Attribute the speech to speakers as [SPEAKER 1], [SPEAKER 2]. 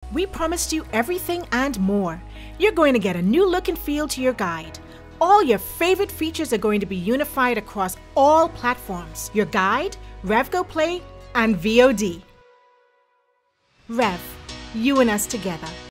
[SPEAKER 1] We promised you everything and more. You're going to get a new look and feel to your guide. All your favorite features are going to be unified across all platforms. Your guide, REVGO Play, and VOD. Rev, you and us together.